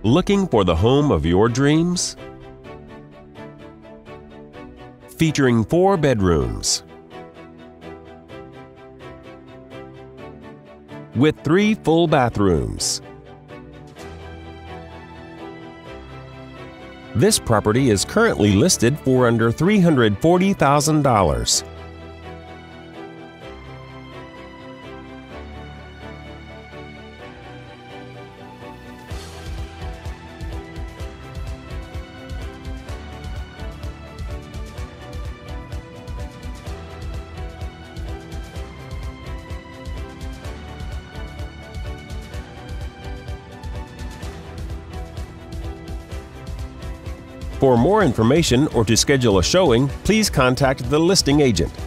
Looking for the home of your dreams? Featuring 4 bedrooms with 3 full bathrooms. This property is currently listed for under $340,000. For more information or to schedule a showing, please contact the listing agent.